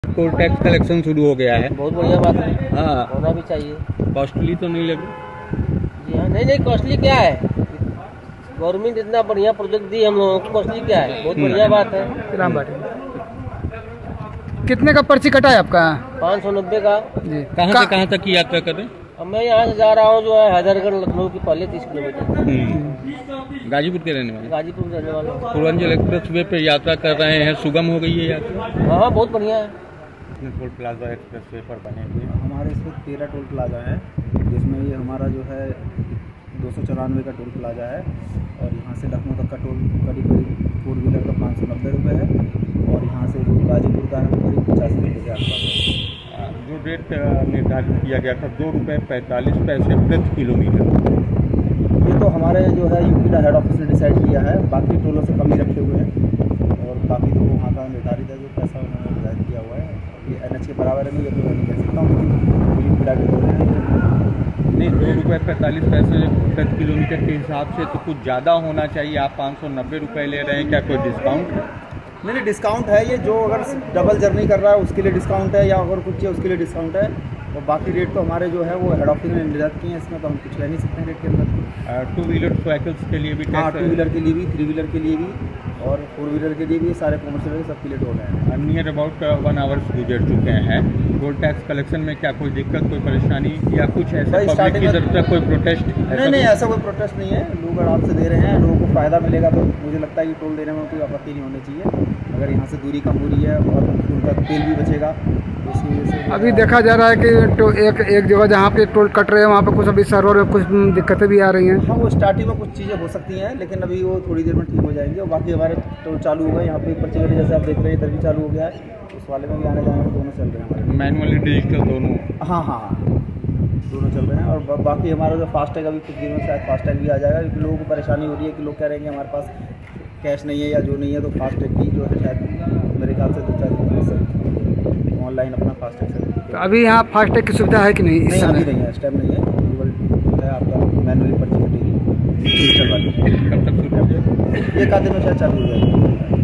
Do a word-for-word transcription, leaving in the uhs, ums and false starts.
Toll tax collection शुरू हो गया है। बहुत बढ़िया बात है। हाँ, होना भी चाहिए। कॉस्टली तो नहीं लगे? जी हाँ, नहीं नहीं कॉस्टली क्या है, गवर्नमेंट इतना बढ़िया प्रोजेक्ट दी हम लोगों को, कॉस्टली क्या है, बहुत बढ़िया बात है। राम बाटी कितने का पर्ची कटा है आपका? पाँच सौ नब्बे का जी। कहाँ से कहाँ तक की यात्रा करें? अब मैं यहाँ से जा रहा हूँ जो है हैदरगढ़ लखनऊ की पहले तीस किलोमीटर। गाजीपुर के रहने वाले? गाजीपुर में रहने वाला हूँ। पूर्वांचल एक्सप्रेस वे पे यात्रा कर रहे हैं, सुगम हो गई है यात्रा? हाँ हाँ बहुत बढ़िया है। टोल प्लाजा एक्सप्रेस वे पर बने हुए हमारे इसमें तेरह टोल प्लाजा है, जिसमें ये हमारा जो है दो सौ चौरानवे का टोल प्लाजा है और यहाँ से लखनऊ तक का टोल करीब करीब फोर व्हीलर का पाँच सौ नब्बे रुपये है और यहाँ से जो गाजीपुर का है वो करीब पचासी रुपये के आसपास है। जो रेट निर्धारित किया गया था दो रुपये पैंतालीस पैसे प्रति किलोमीटर, ये तो हमारे जो है यूपी का हेड ऑफिस ने डिसाइड किया है, बाकी टोलों से कम ही रखे हुए हैं और बाकी तो वहाँ का निर्धारित है जो पैसा उन्होंने निर्धारित किया हुआ है। ये एन एच के बराबर है नहीं, ये तो मैं नहीं कह सकता हूँ, लेकिन यूपी का टोल है। नहीं, दो रुपये पैंतालीस पैसे प्रति किलोमीटर के हिसाब से तो कुछ ज़्यादा होना चाहिए। आप पाँच सौ नब्बे रुपये ले रहे हैं, क्या कोई डिस्काउंट? नहीं नहीं डिस्काउंट है, ये जो अगर डबल जर्नी कर रहा है उसके लिए डिस्काउंट है या अगर कुछ है उसके लिए डिस्काउंट है और बाकी रेट तो हमारे जो है वो हेड ऑफिस ने निर्धारित किए हैं, इसमें तो हम कुछ कह नहीं सकते हैं रेट के अंदर। टू व्हीलर व्हीकल्स के लिए भी? हाँ, टू व्हीलर के लिए भी, थ्री व्हीलर के लिए भी और फोर व्हीलर के लिए भी, सारे कॉमर्शियल सबके लिए टोल है। नियर अबाउट वन आवर्स गुजर चुके हैं, टोल टैक्स कलेक्शन में क्या कोई दिक्कत, कोई परेशानी या कुछ ऐसा पब्लिक की तरफ से कोई प्रोटेस्ट? नहीं नहीं ऐसा कोई प्रोटेस्ट नहीं है, लोग आराम से दे रहे हैं, लोगों को फ़ायदा मिलेगा तो मुझे लगता है कि टोल देने में कोई आपत्ति नहीं होनी चाहिए। अगर यहाँ से दूरी कम हो रही है और उनका तेल भी बचेगा तो इसकी वजह से अभी देखा जा रहा है कि तो एक एक जगह जहाँ पे टोल कट रहे हैं वहाँ पे कुछ अभी सर्वर में कुछ दिक्कतें भी आ रही हैं। हाँ, वो स्टार्टिंग में कुछ चीज़ें हो सकती हैं लेकिन अभी वो थोड़ी देर में ठीक हो जाएंगी और बाकी हमारे टोल चालू हो गए। यहाँ पे पर्ची वाले जैसे आप देख रहे हैं इधर भी चालू हो गया है, उस वाले में भी आने जाने में दोनों चल रहे हैं हमारे, मैनुअली डिजिटल दोनों? हाँ हाँ दोनों चल रहे हैं और बा, बाकी हमारा जो फास्टैग अभी कुछ दिनों में शायद फास्टैग भी आ जाएगा, क्योंकि लोगों को परेशानी हो रही है कि लोग कह रहे हैं कि हमारे पास कैश नहीं है या जो नहीं है, तो फास्टैग की जो है शायद मेरे ख्याल से दो चार दिन से ऑनलाइन अपना फास्टैग से। तो अभी यहाँ फास्टैग की सुविधा है कि नहीं? नहीं अभी नहीं है, इस टाइम नहीं है, केवल है आपका मैनुअली पर्ची कटेगी डिजिटल वाली। कब तक शुरू हो जाएगा? एक आधे में शायद चालू हो जाएगी।